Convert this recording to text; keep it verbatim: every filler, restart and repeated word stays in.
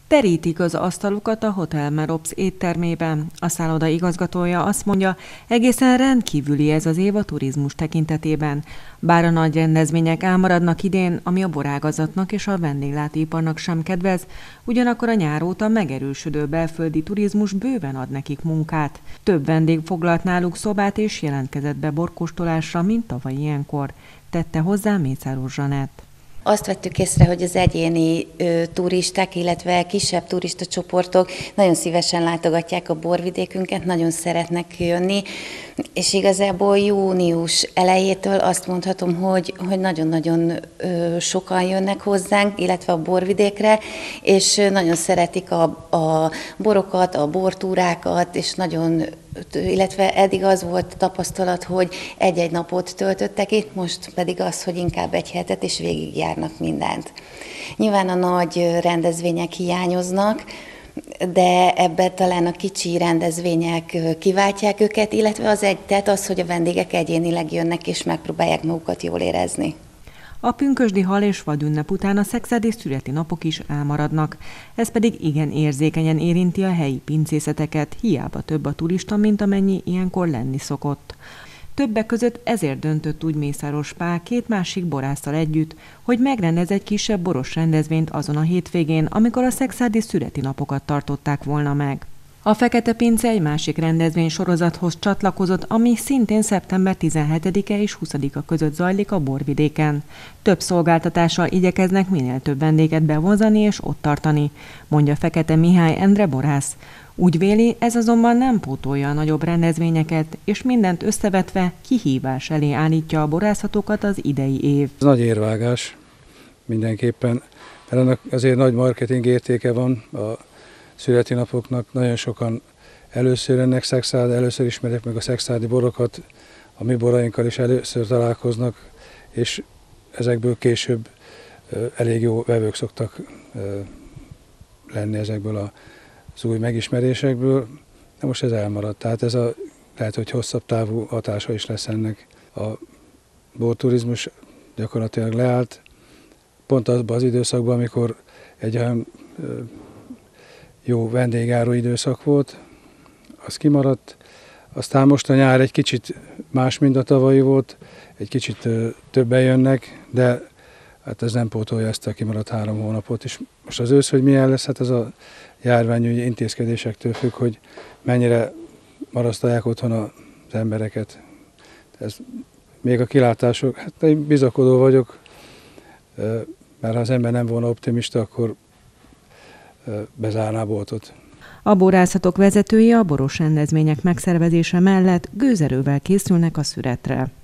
Terítik az asztalukat a Hotel Merops éttermében. A szálloda igazgatója azt mondja, egészen rendkívüli ez az év a turizmus tekintetében. Bár a nagy rendezvények elmaradnak idén, ami a borágazatnak és a vendéglátóiparnak sem kedvez, ugyanakkor a nyár óta megerősödő belföldi turizmus bőven ad nekik munkát. Több vendég foglalt náluk szobát és jelentkezett be borkóstolásra, mint tavaly ilyenkor, tette hozzá Mészáros Zsanett. Azt vettük észre, hogy az egyéni ö, turisták, illetve kisebb turistacsoportok nagyon szívesen látogatják a borvidékünket, nagyon szeretnek jönni, és igazából június elejétől azt mondhatom, hogy, hogy nagyon-nagyon ö, sokan jönnek hozzánk, illetve a borvidékre, és nagyon szeretik a, a borokat, a bortúrákat, és nagyon illetve eddig az volt tapasztalat, hogy egy-egy napot töltöttek itt, most pedig az, hogy inkább egy hetet, és végigjárnak mindent. Nyilván a nagy rendezvények hiányoznak, de ebben talán a kicsi rendezvények kiváltják őket, illetve az egy, tehát az, hogy a vendégek egyénileg jönnek, és megpróbálják magukat jól érezni. A pünkösdi hal és vadünnep után a szekszárdi szüreti napok is elmaradnak. Ez pedig igen érzékenyen érinti a helyi pincészeteket, hiába több a turista, mint amennyi ilyenkor lenni szokott. Többek között ezért döntött úgy Mészáros Pál két másik borásszal együtt, hogy megrendez egy kisebb boros rendezvényt azon a hétvégén, amikor a szekszárdi szüreti napokat tartották volna meg. A Fekete Pince egy másik rendezvény sorozathoz csatlakozott, ami szintén szeptember tizenhetedike és huszadika között zajlik a borvidéken. Több szolgáltatással igyekeznek minél több vendéget bevonzani és ott tartani, mondja Fekete Mihály Endre borász. Úgy véli, ez azonban nem pótolja a nagyobb rendezvényeket, és mindent összevetve kihívás elé állítja a borászatokat az idei év. Ez nagy érvágás mindenképpen, mert annak azért nagy marketing értéke van a szüreti napoknak. Nagyon sokan először jönnek Szekszárd, először ismerik meg a szekszárdi borokat, a mi borainkkal is először találkoznak, és ezekből később elég jó vevők szoktak lenni ezekből az új megismerésekből, de most ez elmaradt. Tehát ez a, lehet, hogy hosszabb távú hatása is lesz ennek. A borturizmus gyakorlatilag leállt, pont azban az időszakban, amikor egy olyan jó vendégjáró időszak volt, az kimaradt. Aztán most a nyár egy kicsit más, mint a tavalyi volt, egy kicsit többen jönnek, de hát ez nem pótolja ezt a kimaradt három hónapot is. Most az ősz, hogy milyen lesz, hát ez a járványügyi intézkedésektől függ, hogy mennyire marasztalják otthon az embereket. Ez, még a kilátások, hát én bizakodó vagyok, mert ha az ember nem volna optimista, akkor bezárná a boltot. A borászatok vezetői a boros rendezvények megszervezése mellett gőzerővel készülnek a szüretre.